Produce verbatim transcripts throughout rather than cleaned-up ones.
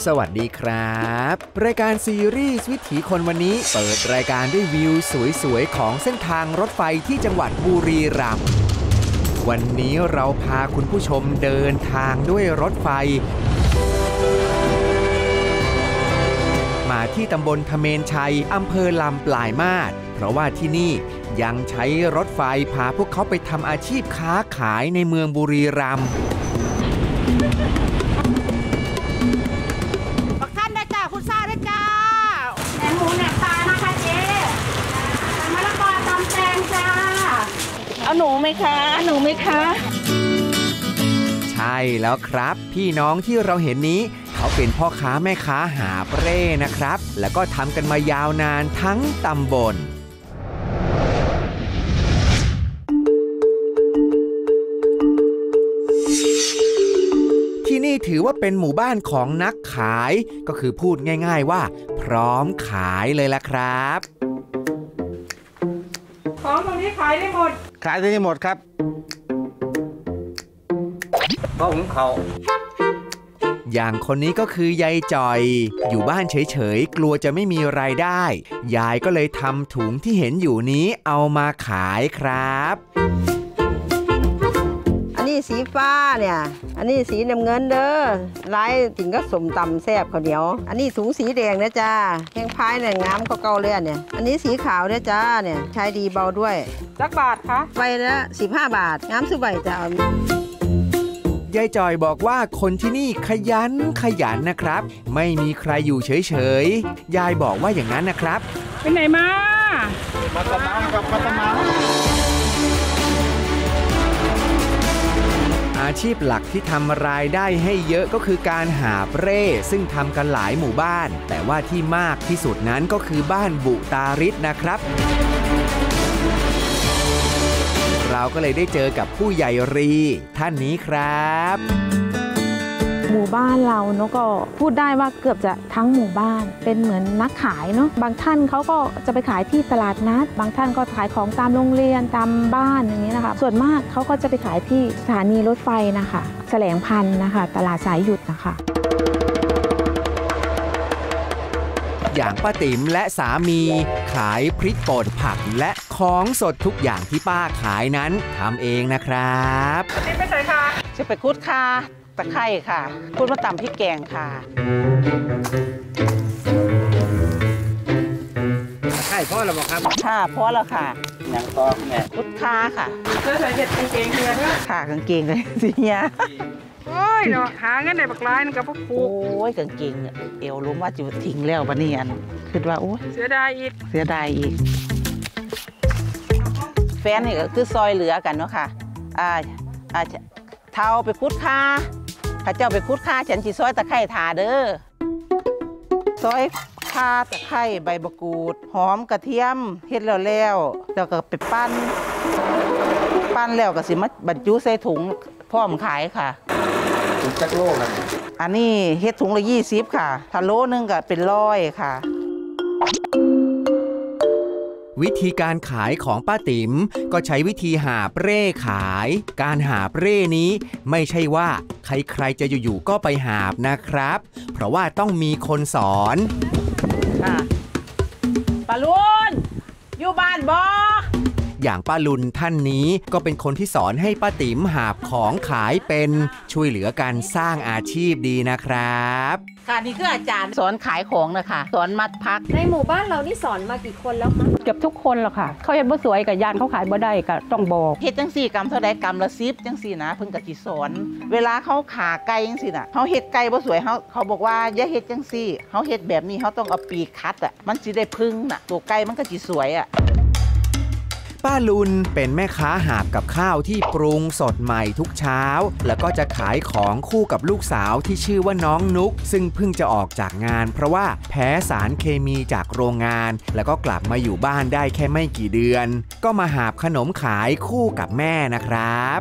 สวัสดีครับรายการซีรีส์วิถีคนวันนี้เปิดรายการด้วยวิวสวยๆของเส้นทางรถไฟที่จังหวัดบุรีรัมย์วันนี้เราพาคุณผู้ชมเดินทางด้วยรถไฟมาที่ตำบลทเมนชัยอำเภอลำปลายมาศเพราะว่าที่นี่ยังใช้รถไฟพาพวกเขาไปทำอาชีพค้าขายในเมืองบุรีรัมย์บักท่านได้จ้าคุณซ่าได้จ้าแหนมหมูแหนมปลานะคะเจ๊มะละกอตำแตงจ้าเอาหนูไหมคะหนูไหมคะใช่แล้วครับพี่น้องที่เราเห็นนี้เขาเป็นพ่อค้าแม่ค้าหาบเร่นะครับแล้วก็ทำกันมายาวนานทั้งตำบลที่นี่ถือว่าเป็นหมู่บ้านของนักขายก็คือพูดง่ายๆว่าพร้อมขายเลยล่ะครับของตรงนี้ขายได้หมดขายได้หมดครับก็ของเขาอย่างคนนี้ก็คือยายจอยอยู่บ้านเฉยๆกลัวจะไม่มีรายได้ยายก็เลยทำถุงที่เห็นอยู่นี้เอามาขายครับอันนี้สีฟ้าเนี่ยอันนี้สีน้ำเงินเด้อลายกินก็สมตำแซ่บข้าวเหนียวอันนี้ถุงสีแดงนะจ้าแข้งพายเนี่ยงามก็เก่าเลยเนี่ยอันนี้สีขาวเนี่ยจ้าเนี่ยใช้ดีเบาด้วยสักบาทคะใบละสิบห้าบาทงามสุดใบจ้ายายจอยบอกว่าคนที่นี่ขยันขยันนะครับไม่มีใครอยู่เฉยๆยายบอกว่าอย่างนั้นนะครับไปไหนมามาตะมาครับมาตะมาอาชีพหลักที่ทำรายได้ให้เยอะก็คือการหาบเร่ซึ่งทำกันหลายหมู่บ้านแต่ว่าที่มากที่สุดนั้นก็คือบ้านบุตาริศนะครับเราก็เลยได้เจอกับผู้ใหญ่รีท่านนี้ครับหมู่บ้านเราเนาะก็พูดได้ว่าเกือบจะทั้งหมู่บ้านเป็นเหมือนนักขายเนาะบางท่านเขาก็จะไปขายที่ตลาดนัดบางท่านก็ขายของตามโรงเรียนตามบ้านอย่างนี้นะคะส่วนมากเขาก็จะไปขายที่สถานีรถไฟนะคะแสลงพันธุ์นะคะตลาดสายหยุดนะคะอย่างป้าติ๋มและสามีขายพริกป่นผักและของสดทุกอย่างที่ป้าขายนั้นทำเองนะครับนี่ไม่ใช่ค่ะจะไปคุดค่ะตะไคร่ค่ะคุดมะตำพริกแกงค่ะตะไคร่พอแล้วบอกครับค่ะพอแล้วค่ะอย่างต่อแม่คุดค่าค่ะเสื้อใส่เห็ดกางเกงเฮียด้วยค่ะกางเกงเลยสิเฮียโอ้ยเนาะหาเงินในบักลายนึงกับพวกครูโอ้ยกางเกงเอวล้มว่าจะทิ้งแล้วปะเนี่ยคิดว่าโอ้ยเสียดายอีกเสียดายอีกแฟนนี่ก็คือซอยเหลือกันเนาะค่ะอ่าอ่าเท้าไปคุดค่าข้าเจ้าไปคุดค่าฉันจีซอยตะไคร่ถาเด้อซอยข่าตะไคร่ใบมะกรูดหอมกระเทียมเฮ็ดแล้วแล้วแล้วก็ไปปั้นปั้นแล้วก็สิมาบรรจุใส่ถุงพร้อมขายค่ะถุงจักโลครับอันนี้เฮ็ดถุงละยี่สิบค่ะถ้าโลนึงก็เป็นร้อยค่ะวิธีการขายของป้าติ๋มก็ใช้วิธีหาบเร่ขายการหาบเร่นี้ไม่ใช่ว่าใครๆจะอยู่ๆก็ไปหาบนะครับเพราะว่าต้องมีคนสอนค่ะป้าลุนอยู่บ้านบ่อย่างป้าลุนท่านนี้ก็เป็นคนที่สอนให้ป้าติ๋มหาบของขายเป็นช่วยเหลือการสร้างอาชีพดีนะครับค่ะนี่คืออาจารย์สอนขายของนะคะสอนมัดพักในหมู่บ้านเรานี่สอนมากี่คนแล้วคะเกือบทุกคนหรอกค่ะเขาเห็นบ่สวยกับยานเขาขายบ่ได้ก็ต้องบอกเฮ็ดจังสี่กรัมเท่าใดกรัมละสิบจังสี่นะเพิ่งกะสิสอนเวลาเขาขาไก่จังสี่น่ะเขาเฮ็ดไก่บ่สวยเขาเขาบอกว่าอย่าเฮ็ดจังสี่เขาเฮ็ดแบบนี้เขาต้องเอาปีกคัดอ่ะมันสิได้พึ่งน่ะตัวไก่มันก็สิสวยอ่ะป้าลุนเป็นแม่ค้าหาบกับข้าวที่ปรุงสดใหม่ทุกเช้าแล้วก็จะขายของคู่กับลูกสาวที่ชื่อว่าน้องนุกซึ่งเพิ่งจะออกจากงานเพราะว่าแพ้สารเคมีจากโรงงานแล้วก็กลับมาอยู่บ้านได้แค่ไม่กี่เดือนก็มาหาบขนมขายคู่กับแม่นะครับ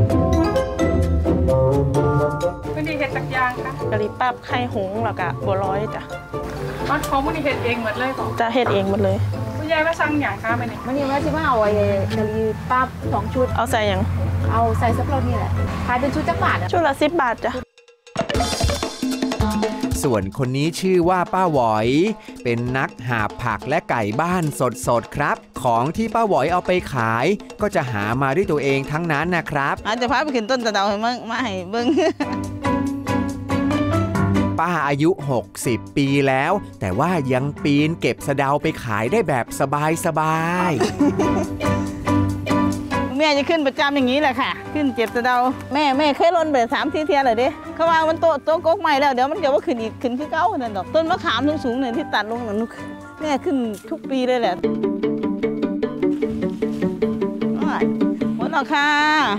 วันนี้เห็ดตักยางค่ะกะหรี่ปั๊บไข่หงแล้วก็บัวลอยจ้ะมันของวันนี้เห็ดเองหมดเลยของจะเฮ็ดเองหมดเลยคุณยายมาสั่งอย่างคะมันนี่มันนี่ว่าจะมาเอาไอ้กะหรี่ปั๊บสองชุดเอาใส่ยังเอาใส่ซับเรานี่แหละขายเป็นชุดจักบาทชุดละสิบบาทจ้ะส่วนคนนี้ชื่อว่าป้าหวอยเป็นนักหาผักและไก่บ้านสดๆครับของที่ป้าหวอยเอาไปขายก็จะหามาด้วยตัวเองทั้งนั้นนะครับอาจจะพาไปขึ้นต้นตะเดาให้มึงมาให้เบิ่งป้าอายุหกสิบปีแล้วแต่ว่ายังปีนเก็บสะเดาไปขายได้แบบสบายๆแม่จะขึ้นประจำอย่างนี้แหละค่ะขึ้นเจ็บสะเดาแม่แม่เคยล้นไปสามทีเทียเลยดิเขาว่ามันโตโตกกใหม่แล้วเดี๋ยวมันเดี๋ยวว่าขึ้นอีกขึ้นขึ้นเก้านั่นดอกต้นมะขามสูงๆเนี่ยที่ตัดลงนั่นแม่ขึ้นทุกปีเลยแหละหมดแล้วค่ะ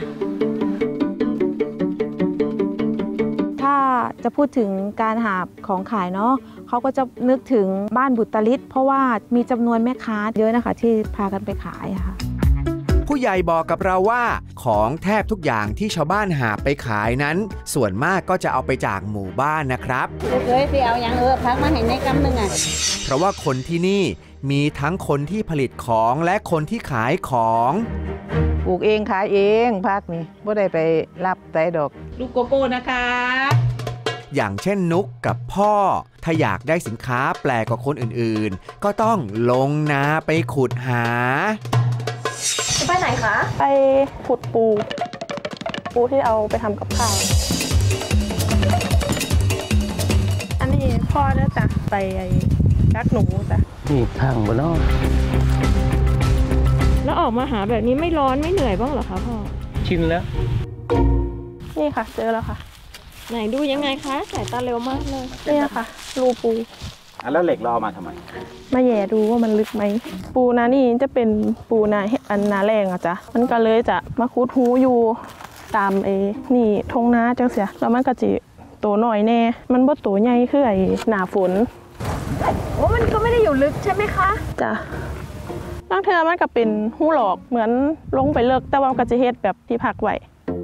ถ้าจะพูดถึงการหาของขายเนาะเขาก็จะนึกถึงบ้านบุตรลิศเพราะว่ามีจำนวนแม่ค้าเยอะนะคะที่พากันไปขายค่ะผู้ใหญ่บอกกับเราว่าของแทบทุกอย่างที่ชาวบ้านหาไปขายนั้นส่วนมากก็จะเอาไปจากหมู่บ้านนะครับเคยสิเอาอย่างเออพักมาเห็นในกำนึงอ่ะเพราะว่าคนที่นี่มีทั้งคนที่ผลิตของและคนที่ขายของปลูกเองขายเองพักนี่ไม่ได้ไปรับไต้ดอกลูกโกโก้นะคะอย่างเช่นนุกกับพ่อถ้าอยากได้สินค้าแปลกกว่าคนอื่นๆก็ต้องลงนาไปขุดหาไปไหนคะไปขุดปูปูที่เอาไปทำกับข้าวอันนี้พ่อเนี่ยจ้ะไปไอ้รักหนูจ้ะนี่ทางบนนอกแล้วออกมาหาแบบนี้ไม่ร้อนไม่เหนื่อยบ้างเหรอคะพ่อชินแล้วนี่ค่ะเจอแล้วค่ะไหนดูยังไงคะสายตาเร็วมากเลยนี่ค่ะรูปูอ่ะแล้วเหล็กเราเอามาทำไมมาแย่ดูว่ามันลึกไหมปูนานี่จะเป็นปูนาอันนาแรงอะจ้ะมันก็เลยจะมาคุดหูอยู่ตามไอ้นี่ทงนาจังเสียแล้วมันก็จิโตหน่อยแน่มันบ่โตใหญ่คือไอ้หน้าฝนโอ้มันก็ไม่ได้อยู่ลึกใช่ไหมคะจ้ะบางเทอมันก็เป็นหูหลอกเหมือนลงไปเลิกแต่ว่ามันก็จะเฮ็ดแบบที่พักไว้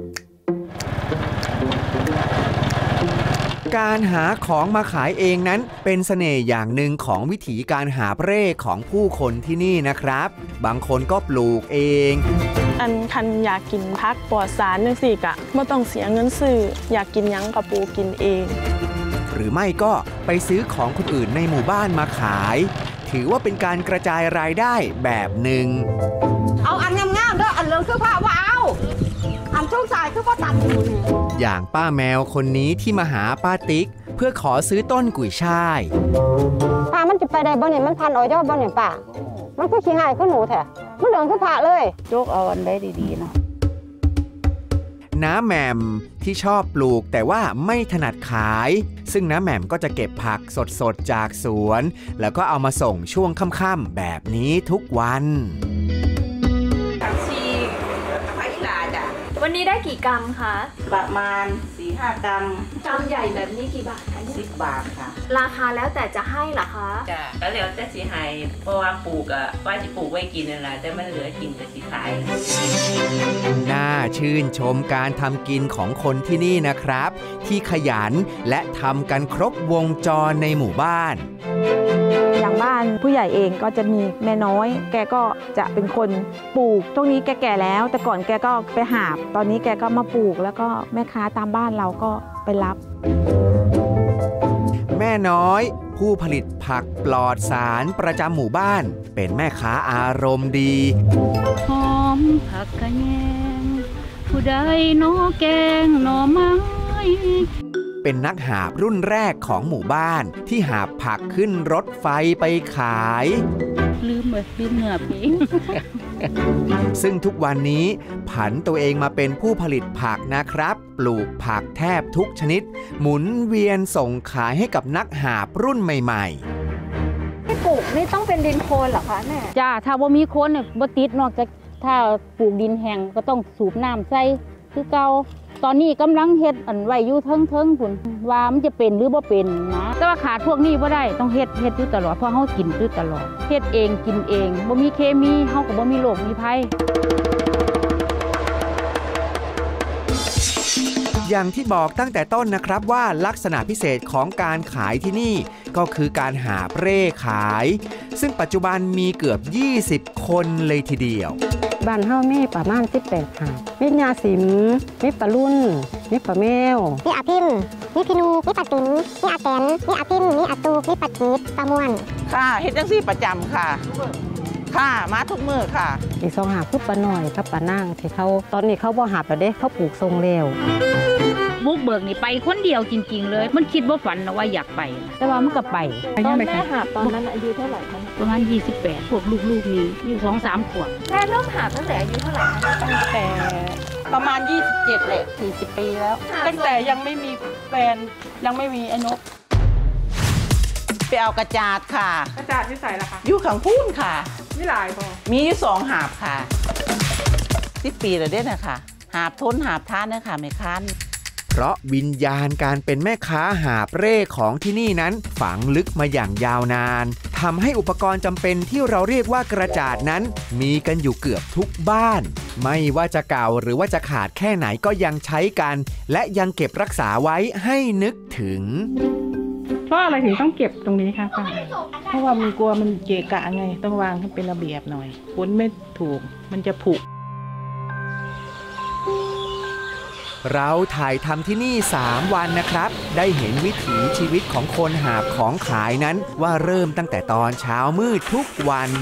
การหาของมาขายเองนั้นเป็นเสน่ห์อย่างหนึ่งของวิถีการหาเร่ของผู้คนที่นี่นะครับบางคนก็ปลูกเองอันคันอยากกินพักปลอดสารจังซี่กะไม่ต้องเสียเงินซื้ออยากกินหยังกับปลูกกินเองหรือไม่ก็ไปซื้อของคนอื่นในหมู่บ้านมาขายถือว่าเป็นการกระจายรายได้แบบหนึ่งเอาอันงามๆเด้ออันเหลืองคือผ้าว่าเอาอันช่วงสายคือว่าตัดอยู่นี่อย่างป้าแมวคนนี้ที่มาหาป้าติ๊กเพื่อขอซื้อต้นกุยช่ายป้ามันจะไปได้บ่เนี่ยมันพันอ้อยได้บ่เนี่ยป้ามันก็ขี้หายขึ้นหนูแท้มันเหลืองคือผ้าเลยโจกเอาอันได้ดีๆเนาะน้าแหม่มที่ชอบปลูกแต่ว่าไม่ถนัดขายซึ่งน้าแหม่มก็จะเก็บผักสดๆจากสวนแล้วก็เอามาส่งช่วงค่ำๆแบบนี้ทุกวันวันนี้ได้กี่กรัมคะประมาณ สี่ห้า กรัมกรัมใหญ่แบบนี้กี่บาทคะสิบบาทค่ะราคาแล้วแต่จะให้เหรอคะจ้ะก็แล้วแต่สิให้เพราะว่าปลูกอะว่าจะปลูกไว้กินนั่นแหละแต่มันเหลือกินแต่สิขายน่าชื่นชมการทำกินของคนที่นี่นะครับที่ขยันและทำกันครบวงจรในหมู่บ้านอย่างบ้านผู้ใหญ่เองก็จะมีแม่น้อยแกก็จะเป็นคนปลูกตรงนี้แกแก่แล้วแต่ก่อนแกก็ไปหาบตอนนี้แกก็มาปลูกแล้วก็แม่ค้าตามบ้านเราก็ไปรับแม่น้อยผู้ผลิตผักปลอดสารประจำหมู่บ้านเป็นแม่ค้าอารมณ์ดีหอมผักกะแยงผู้ใดโนแกงหน่อไม้เป็นนักหาบรุ่นแรกของหมู่บ้านที่หาบผักขึ้นรถไฟไปขายลืมเลยลืมเหนือพิงซึ่งทุกวันนี้ผันตัวเองมาเป็นผู้ผลิตผักนะครับปลูกผักแทบทุกชนิดหมุนเวียนส่งขายให้กับนักหาบรุ่นใหม่ๆที่ปลูกนี่ต้องเป็นดินโคลนเหรอคะแม่จ้าถ้าบ่มีโคลนเนี่ยบ่ติดนอกจากถ้าปลูกดินแห้งก็ต้องสูบน้ำใส่คือเก่าตอนนี้กำลังเฮ็ดอันไว้อยู่เทิงๆพุ่นว่ามันจะเป็นหรือบ่เป็นนะแต่ว่าขาดพวกนี้บ่ได้ต้องเฮ็ดเฮ็ดอยู่ตลอดเพราะเฮากินอยู่ตลอดเฮ็ดเองกินเองบ่มีเคมีเฮาก็บ่มีโรคมีภัยอย่างที่บอกตั้งแต่ต้นนะครับว่าลักษณะพิเศษของการขายที่นี่ก็คือการหาเร่ขายซึ่งปัจจุบันมีเกือบยี่สิบคนเลยทีเดียวบ้านเฮามีประมาณสิบแปดหาบมีญาสิมมีปลาลุ่นมีปลาแมวมีอาพิมนี่พี่นูนี่ปัดติ๋มนี่อาแตนนี่อาติ้มนี่อาตูนี่ปัดทิพย์ตะม่วนค่ะเฮ็ดจังซี่ประจำค่ะค่ะมาทุกมื้อค่ะอีกสองหาคือปลาหน่อยกับปลานั่งที่เขาตอนนี้เขาบ่หาบแล้วเด้เขาปลูกทรงแล้วบุกเบิกนี่ไปคนเดียวจริงๆเลยมันคิดว่าฝันนะว่าอยากไปแต่ว่ามันก็ไปตอนแม่หาตอนนั้นอายุเท่าไหร่คะประมาณยี่สิบแปดพวกลูกๆนี่อยู่สองสามขวบแม่เริ่มหาตั้งแต่อายุเท่าไหร่คะตั้งแต่ประมาณยี่สิบเจ็ดแหละสี่สิบปีแล้วตั้งแต่ยังไม่มีแฟนยังไม่มีไอ้นกไปเอากระจาดค่ะกระจาดที่ใส่ละคะอยู่ขังพูนค่ะนี่หลายพอมีอยู่สองหาบค่ะสิบปีแล้วเด้นะคะหาบทนหาบท่านนะคะไม่คันเพราะวิญญาณการเป็นแม่ค้าหาบเร่ของที่นี่นั้นฝังลึกมาอย่างยาวนานทำให้อุปกรณ์จำเป็นที่เราเรียกว่ากระจาดนั้นมีกันอยู่เกือบทุกบ้านไม่ว่าจะเก่าหรือว่าจะขาดแค่ไหนก็ยังใช้กันและยังเก็บรักษาไว้ให้นึกถึงเพราะอะไรถึงต้องเก็บตรงนี้คะป้าเพราะว่ามันกลัวมันเกะกะไงต้องวางให้เป็นระเบียบหน่อยพ้นไม่ถูกมันจะผุเราถ่ายทำที่นี่สามวันนะครับได้เห็นวิถีชีวิตของคนหาบของขายนั้นว่าเริ่มตั้งแต่ตอนเช้ามืดทุกวัน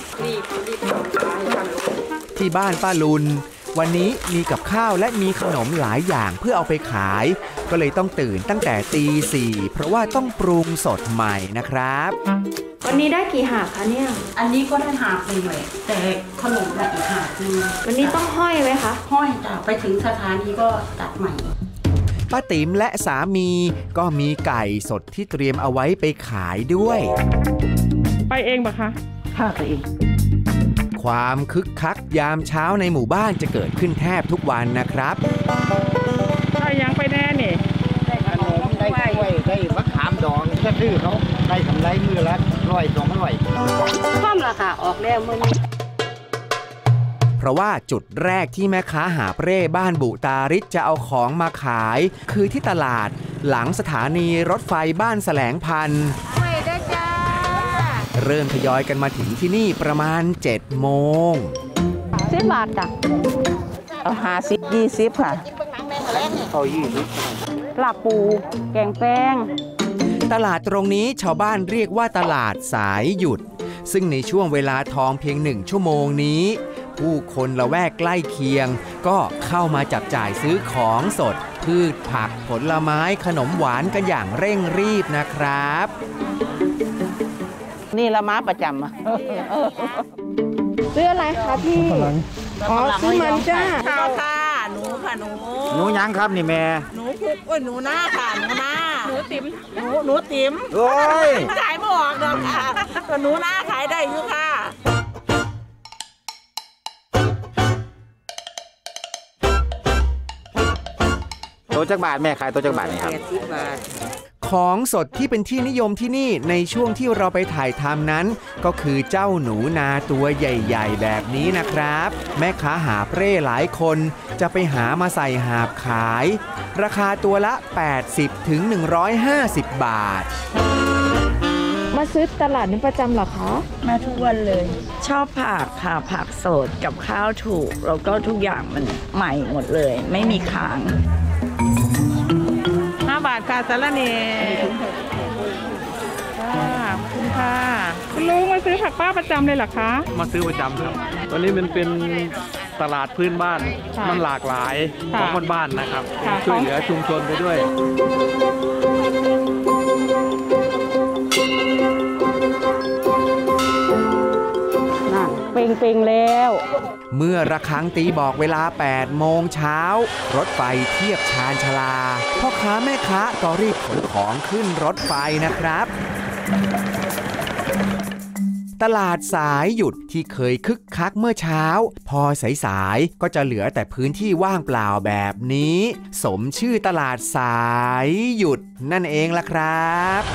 ที่บ้านป้าลุนวันนี้มีกับข้าวและมีขนมหลายอย่างเพื่อเอาไปขายก็เลยต้องตื่นตั้งแต่ตีสี่เพราะว่าต้องปรุงสดใหม่นะครับวันนี้ได้กี่หาบคะเนี่ยอันนี้ก็ได้หาบหนึ่งเลยแต่ขนมได้อีกหาบนึงวันนี้ต้องห้อยไหมคะห้อยจ้ะไปถึงสถานีก็ตัดใหม่ป้าติ๋มและสามีก็มีไก่สดที่เตรียมเอาไว้ไปขายด้วยไปเองปะคะค่ะไปเองความคึกคักยามเช้าในหมู่บ้านจะเกิดขึ้นแทบทุกวันนะครับได้ยังไปแน่เนี่ยได้ขนมได้กล้วยได้มะขามดองก็ซื้อเขาได้กำไรมือละร้อยสองร้อยเพิ่มราคาออกแล้วมื้อนี้เพราะว่าจุดแรกที่แม่ค้าหาบเร่บ้านบุตาริศจะเอาของมาขายคือที่ตลาดหลังสถานีรถไฟบ้านแสลงพันธุ์เริ่มทยอยกันมาถึงที่นี่ประมาณเจ็ดโมงสิบบาทจ้ะเอาหาสิบยี่สิบค่ะเอายี่สิบปลาปูแกงแป้งตลาดตรงนี้ชาวบ้านเรียกว่าตลาดสายหยุดซึ่งในช่วงเวลาทองเพียงหนึ่งชั่วโมงนี้ผู้คนละแวกใกล้เคียงก็เข้ามาจับจ่ายซื้อของสดพืชผักผลไม้ขนมหวานกันอย่างเร่งรีบนะครับนี่ละม้าประจำอ่ะซื้ออะไรคะพี่อ๋อซื้อมันจ้าค่ะค่ะหนูค่ะหนูหนูยังครับนี่แม่หนูคุกโอ้ยหนูหน้าค่ะหนูหน้าหนูติ๋มหนูหนูติ๋มโอ้ยขายไม่ออกเลยค่ะแต่หนูหน้าขายได้อยู่ค่ะตัวจักรบาทแม่ขายตัวจักรบาทนี่ครับแปดสิบบาทของสดที่เป็นที่นิยมที่นี่ในช่วงที่เราไปถ่ายทำนั้นก็คือเจ้าหนูนาตัวใหญ่ๆแบบนี้นะครับแม่ค้าหาบเร่หลายคนจะไปหามาใส่หาบขายราคาตัวละ แปดสิบถึงหนึ่งร้อยห้าสิบ บาทมาซื้อตลาดนี้ประจำเหรอคะมาทุกวันเลยชอบผักค่ะผักสดกับข้าวถูกแล้วก็ทุกอย่างมันใหม่หมดเลยไม่มีค้างห้าบาทค่ะสาระเนค่ะคุณค่ะคุณลุงมาซื้อผักป้าประจำเลยเหรอคะมาซื้อประจำครับตอนนี้มันเป็นตลาดพื้นบ้านมันหลากหลายของคนบ้านนะครับช่วยเหลือชุมชนไปด้วยเป่งๆแล้วเมื่อระฆังตีบอกเวลาแปดโมงเช้ารถไฟเทียบชานชาลาพ่อค้าแม่ค้าก็รีบขนของขึ้นรถไฟนะครับตลาดสายหยุดที่เคยคึกคักเมื่อเช้าพอสายๆก็จะเหลือแต่พื้นที่ว่างเปล่าแบบนี้สมชื่อตลาดสายหยุดนั่นเองล่ะครับ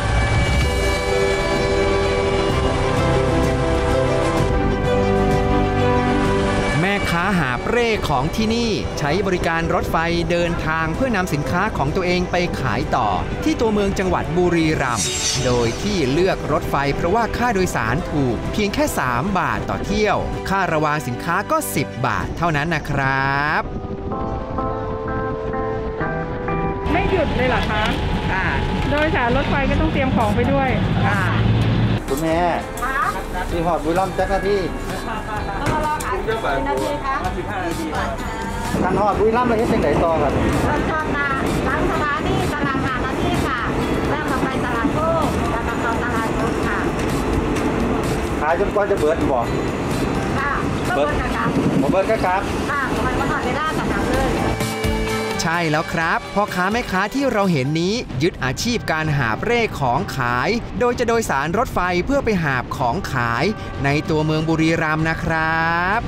ค้าหาบเร่ของที่นี่ใช้บริการรถไฟเดินทางเพื่อนำสินค้าของตัวเองไปขายต่อที่ตัวเมืองจังหวัดบุรีรัมย์โดยที่เลือกรถไฟเพราะว่าค่าโดยสารถูกเพียงแค่สามบาทต่อเที่ยวค่าระวางสินค้าก็สิบบาทเท่านั้นนะครับไม่หยุดเลยเหรอคะค่ะโดยสารรถไฟก็ต้องเตรียมของไปด้วยค่ะคุณแม่สีหอดบุรีรัมย์จักนาทีรอค่ะกี่นาทีคะสิบห้านาทีกันหอดบุรีรัมย์เราเฮ็ดจังไดต่อครับรถชนนาร้านสถานีตลาดหานาทีค่ะแล้วก็ไปตลาดโก้แล้วก็เข้าตลาดโก้ค่ะขายจนกว่าจะเบิดบ่ค่ะเบิดกะครับบ่เบิดกะครับค่ะมันมาทอดไม่ได้กะครับเลยใช่แล้วครับพ่อค้าแม่ค้าที่เราเห็นนี้ยึดอาชีพการหาบเร่ของขาย โดยจะโดยสารรถไฟเพื่อไปหาบของขายในตัวเมืองบุรีรัมย์นะครับ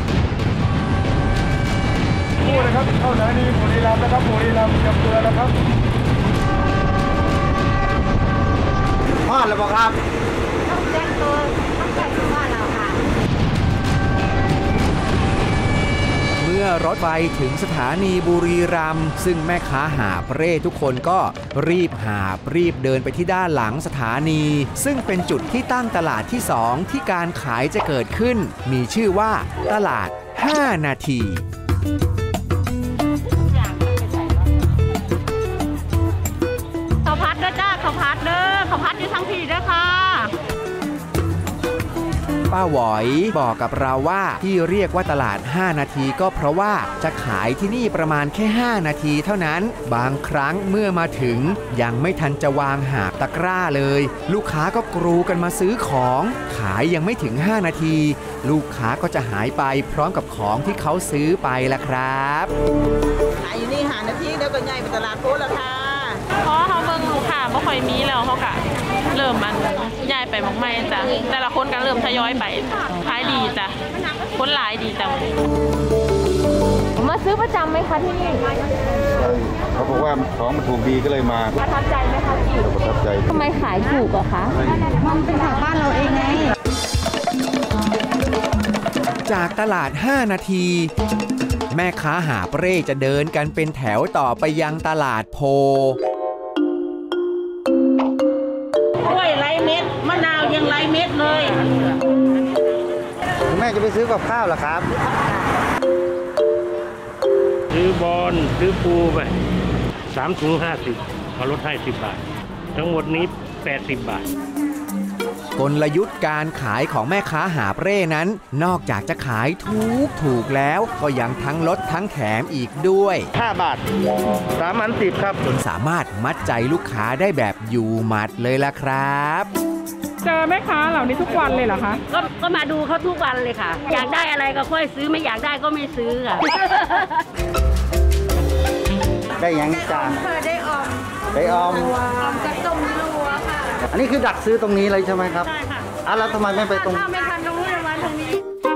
พูดนะครับเข้าสถานีบุรีรัมย์นะครับบุรีรัมย์จำเตือนนะครับพลาดแล้วบอกครับต้องแจ้งตัวต้องแจ้งตัวว่าเราค่ะเมื่อรถไฟถึงสถานีบุรีรัมย์ซึ่งแม่ค้าหาบเร่ทุกคนก็รีบหาบรีบเดินไปที่ด้านหลังสถานีซึ่งเป็นจุดที่ตั้งตลาดที่สองที่การขายจะเกิดขึ้นมีชื่อว่าตลาดห้านาทีข้าวผัดเด้อจ้าข้าวผัดเด้อข้าวผัดอยู่ทั้งที่เด้อค่ะป้าหวอยบอกกับเราว่าที่เรียกว่าตลาดห้านาทีก็เพราะว่าจะขายที่นี่ประมาณแค่ห้านาทีเท่านั้นบางครั้งเมื่อมาถึงยังไม่ทันจะวางหาบตะกร้าเลยลูกค้าก็กรูกันมาซื้อของขายยังไม่ถึงห้านาทีลูกค้าก็จะหายไปพร้อมกับของที่เขาซื้อไปละครับขายอยู่นี่หานาทีเดี๋ยวก็ใหญ่เป็นตลาดโพสแล้วค่ะเพราะเขาเบิ่งลูกค้าไม่ค่อยมีแล้วเขากะเริ่มมันย้ายไปหมองไม่จ้ะแต่ละคนก็เริ่มทยอยไปขายดีจ้ะคนหลายดีจังมาซื้อประจำไหมคะที่นี่เขาบอกว่าของมันถูกดีก็เลยมาประทับใจไหมคะพี่ประทับใจทำไมขายถูกอะคะมันเป็นของบ้านเราเองไงจากตลาดห้านาทีแม่ค้าหาบเร่จะเดินกันเป็นแถวต่อไปยังตลาดโพกล้วยไร้เม็ดมะนาวยังไร้เม็ดเลยคุณแม่จะไปซื้อกับข้าวเหรอครับซื้อบอลซื้อปูไปสามถุงห้าสิบเขาลดให้สิบบาททั้งหมดนี้แปดสิบบาทกลยุทธ์การขายของแม่ค้าหาบเร่นั้นนอกจากจะขายถูกถูกแล้วก็ยังทั้งลดทั้งแถมอีกด้วยห้าบาทสามอันสิบครับจนสามารถมัดใจลูกค้าได้แบบอยู่หมัดเลยล่ะครับเจอแม่ค้าเหล่านี้ทุกวันเลยเหรอคะก็ก็มาดูเขาทุกวันเลยค่ะอยากได้อะไรก็ค่อยซื้อไม่อยากได้ก็ไม่ซื้อค่ะได้ยังจ้าได้ออมได้ออมออมกระต้มนัวค่ะอันนี้คือดักซื้อตรงนี้เลยใช่ไหมครับใช่ค่ะอ่ะแล้วทำไมไม่ไปตรงถ้าไม่ทันตรงนู้นมาตรงนี้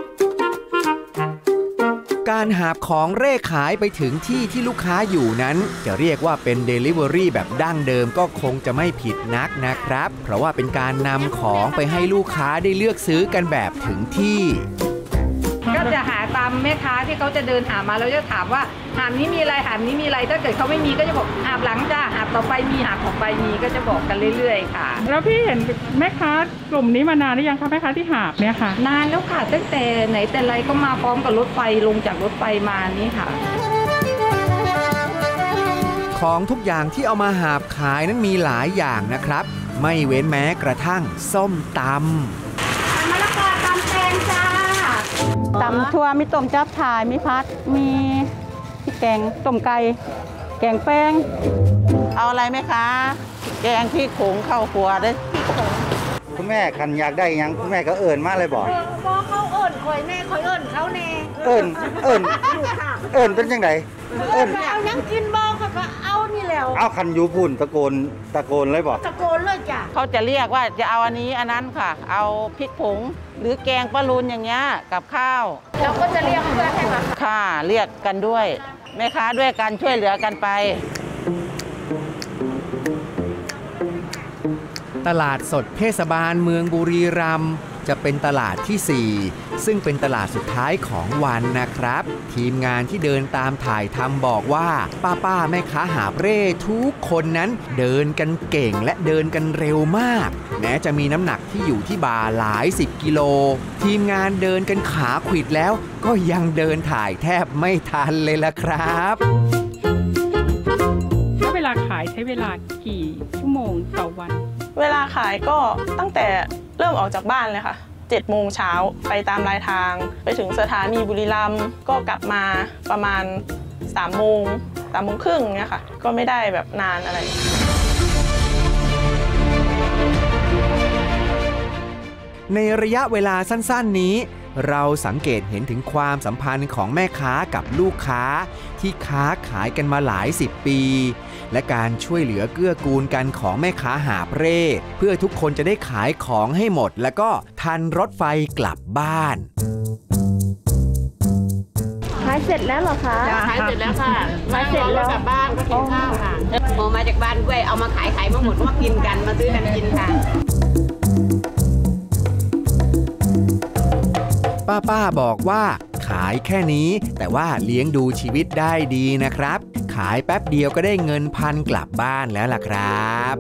การหาบของเร่ขายไปถึงที่ที่ลูกค้าอยู่นั้นจะเรียกว่าเป็น Delivery แบบดั้งเดิมก็คงจะไม่ผิดนักนะครับเพราะว่าเป็นการนำของไปให้ลูกค้าได้เลือกซื้อกันแบบถึงที่ก็จะหาตามแม่ค้าที่เขาจะเดินหามาแล้วจะถามว่าหาบนี้มีอะไรหาบนี้มีอะไรถ้าเกิดเขาไม่มีก็จะบอกหาบหลังจ้าหาบต่อไปมีหาบต่อไปมีก็จะบอกกันเรื่อยๆค่ะแล้วพี่เห็นแม่ค้ากลุ่มนี้มานานหรือยังคะแม่ค้าที่หาบเนี่ยค่ะนานแล้วค่ะตั้งแต่ไหนแต่ไรก็มาพร้อมกับรถไฟลงจากรถไฟมานี่ค่ะของทุกอย่างที่เอามาหาบขายนั้นมีหลายอย่างนะครับไม่เว้นแม้กระทั่งส้มตำมะละกอตำแตงจ้าตำทั่วมีต้มจับฉ่ายมีพัดมีพี่แกงต้มไก่แกงแป้งเอาอะไรไหมคะแกงพี่โขงเข้าครัวได้คุณแม่คันอยากได้ยังคุณแม่ก็เอิญมากเลยบอกบอกเขาเอิญคอยแน่คอยเอิญเขาแน่เอิญเอิญเอิญเป็นยังไงเอิญเอายังกินบอกเขาก็เอานี่แล้วเอาคันยูพุ่นตะโกนตะโกนเลยบอกตะโกนเลยจ้ะเขาจะเรียกว่าจะเอาอันนี้อันนั้นค่ะเอาพริกผงหรือแกงปลาลูนอย่างเงี้ยกับข้าวเราก็จะเรียกเพื่อให้มาค่ะเรียกกันด้วยแม่ค้าด้วยกันช่วยเหลือกันไปตลาดสดเทศบาลเมืองบุรีรัมย์จะเป็นตลาดที่สี่ซึ่งเป็นตลาดสุดท้ายของวันนะครับทีมงานที่เดินตามถ่ายทำบอกว่าป้าป้าแม่ค้าหาบเร่ทุกคนนั้นเดินกันเก่งและเดินกันเร็วมากแม้จะมีน้ำหนักที่อยู่ที่บ่าหลายสิบกิโลทีมงานเดินกันขาขวิดแล้วก็ยังเดินถ่ายแทบไม่ทันเลยล่ะครับเวลาขช้เวลากี่ชั่วโมงต่อวันเวลาขายก็ตั้งแต่เริ่มออกจากบ้านเลยค่ะเจ็ดโมงเช้าไปตามรายทางไปถึงสถานีบุรีรัมย์ก็กลับมาประมาณสามโมงสามโมงครึ่งเนี่ยค่ะก็ไม่ได้แบบนานอะไรในระยะเวลาสั้นๆนี้เราสังเกตเห็นถึงความสัมพันธ์ของแม่ค้ากับลูกค้าที่ค้าขายกันมาหลายสิบปีและการช่วยเหลือเกื้อกูลกันของแม่ค้าหาบเร่เพื่อทุกคนจะได้ขายของให้หมดแล้วก็ทันรถไฟกลับบ้านขายเสร็จแล้วเหรอคะขายเสร็จแล้วค่ะขายเสร็จแล้วกลับบ้านก็กินข้าวค่ะพอมาจากบ้านด้วยเอามาขายขายมาหมดมากินกันมาซื้อกันกินค่ะป้าป้าบอกว่าขายแค่นี้แต่ว่าเลี้ยงดูชีวิตได้ดีนะครับขายแป๊บเดียวก็ได้เงินพันกลับบ้านแล้วล่ะครับ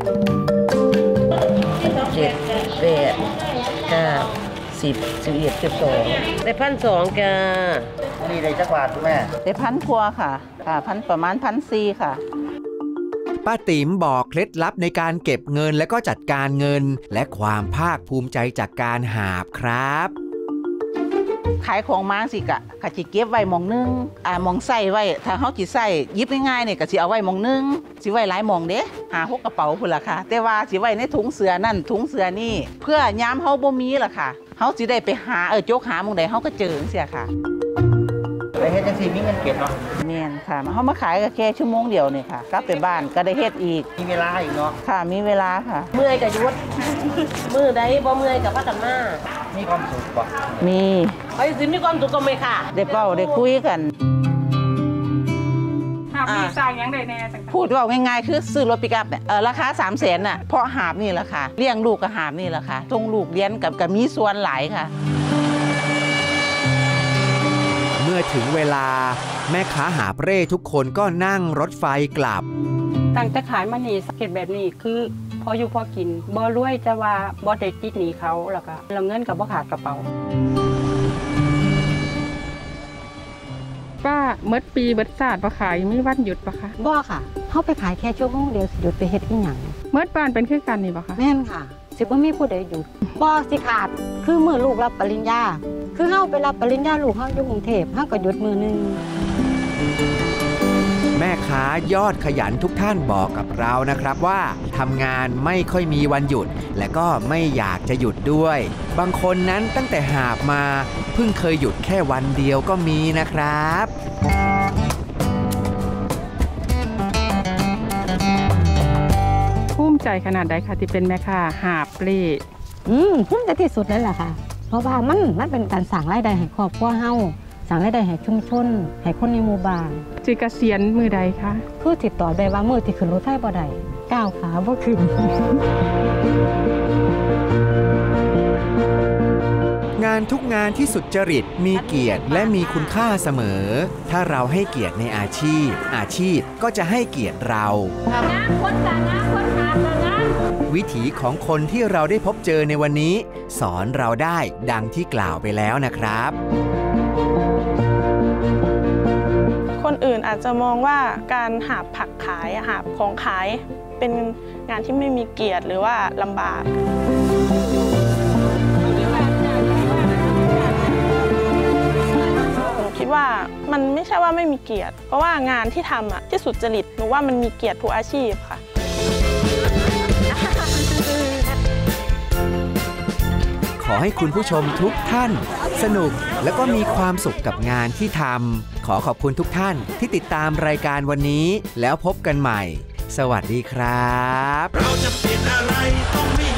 เจ็ดแปดเก้าสิบสิบเอ็ดสิบสองได้พันสองแกนี่ได้จักบาทคุณแม่ได้พันกว่าค่ะค่ะพันประมาณพันสี่ค่ะป้าติ๋มบอกเคล็ดลับในการเก็บเงินและก็จัดการเงินและความภาคภูมิใจจากการหาบครับขายของมาสิกะกะจิเก็บไว้มองนึงอ่ามองใส่ไว้ถ้าเฮาจิใส่ยิบง่ายๆเนี่ยกะสิเอาไว้มองนึงสิไว้หลายมองเด้หาหกกระเป๋าพุ่นล่ะค่ะแต่ว่าสิไว้ในถุงเสื้อนั่นถุงเสื้อนี่เพื่อยามเฮาบ่มีล่ะค่ะเฮาสิได้ไปหาเออโจกหาหม่องใดเฮาก็เจอจังซี่ค่ะได้เฮ็ดจังซี่มีเงินเก็บเนาะแม่นค่ะเฮามาขายก็แค่ชั่วโมงเดียวนี่ค่ะกลับไปบ้านก็ได้เฮ็ดอีกมีเวลาอีกเนาะค่ะมีเวลาค่ะเมื่อยก็หยุดมื้อใดบ่เมื่อยก็พากันมามีความสุขบ่มีไอ้สิมีความสุขก็ไม่ค่ะได้เป้าได้คุยกันหาบมีสร้างยังได้แน่ต่างๆพูดว่าง่ายๆคือซื้อรถปิกอัพเนี่ยเออราคา สามแสน น่ะเพราะหาบนี่แหละค่ะเลี้ยงลูกก็หาบนี่แหละค่ะส่งลูกเรียนกับกับมีส่วนหลายค่ะเมื่อถึงเวลาแม่ค้าหาบเร่ทุกคนก็นั่งรถไฟกลับตั้งแต่ขายมานี่สังเกตแบบนี้คือพออยู่พอกินบ่รวยจะว่าบ่ได้ติดหนี้เขาแล้วก็เราเงินกับบ่ขาดกระเป๋าป้าเมื่อปีเบิดศาสตร์บ่ขายมีวันหยุดปะคะบ่ค่ะเฮาไปขายแค่ชั่วโมงเดียวสิหยุดไปเฮ็ดอีหยังเมื่อบ้านเป็นคือกันนี่บ่คะแม่นค่ะสิบ่มีผู้ใดหยุดบ่สิขาดคือมื้อลูกรับปริญญาคือเฮาไปรับปริญญาลูกเฮาอยู่กรุงเทพเฮาก็หยุดมื้อนึงแม่ค้ายอดขยันทุกท่านบอกกับเรานะครับว่าทำงานไม่ค่อยมีวันหยุดและก็ไม่อยากจะหยุดด้วยบางคนนั้นตั้งแต่หาบมาเพิ่งเคยหยุดแค่วันเดียวก็มีนะครับภูมิใจขนาดใดคะที่เป็นแม่ค้าหาบเร่อืมภูมิใจที่สุดเลยล่ะค่ะเพราะว่ามันมันเป็นการสร้างรายได้ให้ครอบครัวเฮาสร้างรายได้ให้ชุมชนให้คนในหมู่บ้านสิเกษียณมือใดคะคือติดต่อได้ว่ามือที่ขึ้นรถไฟบ่ได้ก้าวขาบ่ขึ้นงานทุกงานที่สุจริตมีเกียรติและมีคุณค่าเสมอถ้าเราให้เกียรติในอาชีพอาชีพก็จะให้เกียรติเราวิถีของคนที่เราได้พบเจอในวันนี้สอนเราได้ดังที่กล่าวไปแล้วนะครับคนอื่นอาจจะมองว่าการหาบผักขายหาบของขายเป็นงานที่ไม่มีเกียรติหรือว่าลำบากหนูคิดว่ามันไม่ใช่ว่าไม่มีเกียรติเพราะว่างานที่ทำอ่ะที่สุจริตหนูว่ามันมีเกียรติทุกอาชีพค่ะขอให้คุณผู้ชมทุกท่านสนุกและก็มีความสุขกับงานที่ทำขอขอบคุณทุกท่านที่ติดตามรายการวันนี้แล้วพบกันใหม่สวัสดีครับเราจะเปลี่ยนอะไรต้องมี